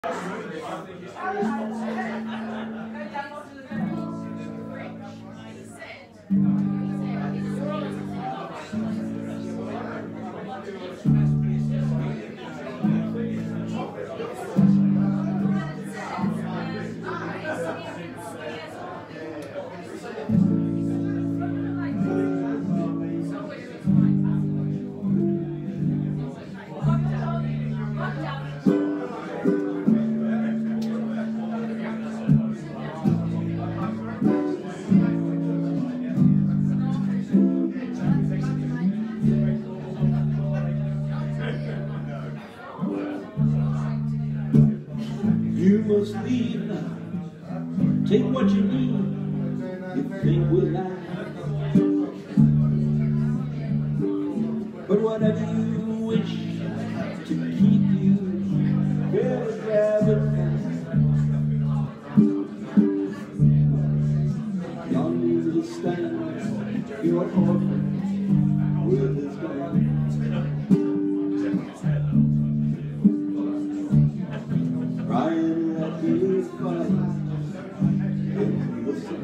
You must leave now. Take what you need. You think we'll lie. But whatever you wish to keep you, better grab it fast. Yonder stands your orphan with his gun. Crying at his fire in the sun.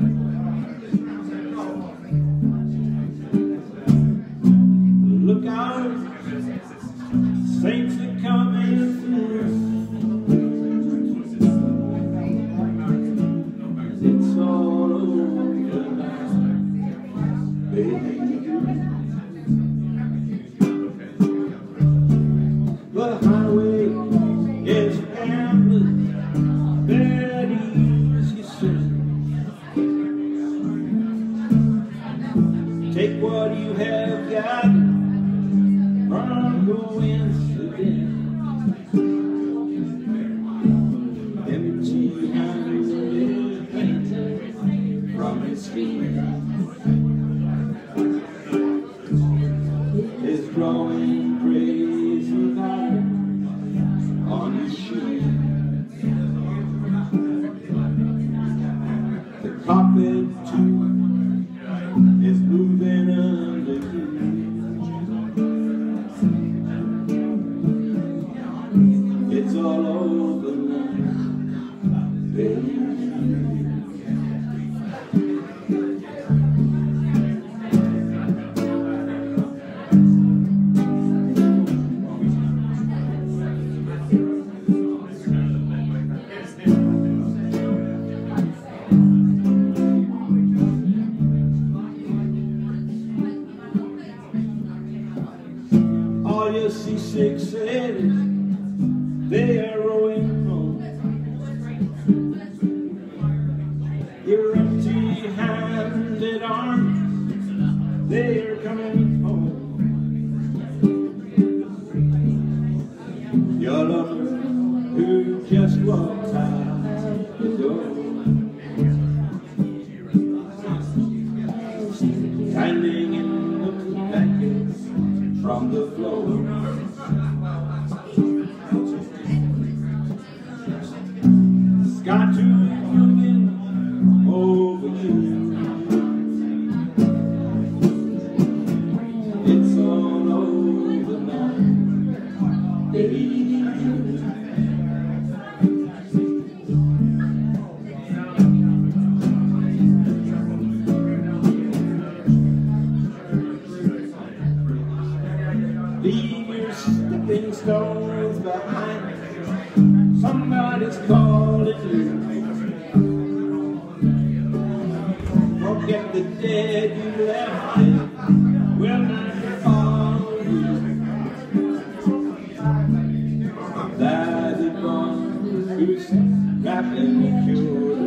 Look out, saints are coming through. It's all over now, baby. The highway is endless, bad easy sin. Take what you have got from coincidence. Empty-handed painter from his feet is growing crazy about on his sheet. The carpet too is moving underneath. It's all over now, baby. All your seasick sailors, they are rowing home. Your empty-handed arms, they are coming home. Your lover who just walked out the door, standing in the blankets from the floor. Sky to moving over you. It's all over now, baby. Leave your stepping stones behind. Somebody's calling you. Forget the dead you left it will never follow you. That is one who's wrapped in the cure.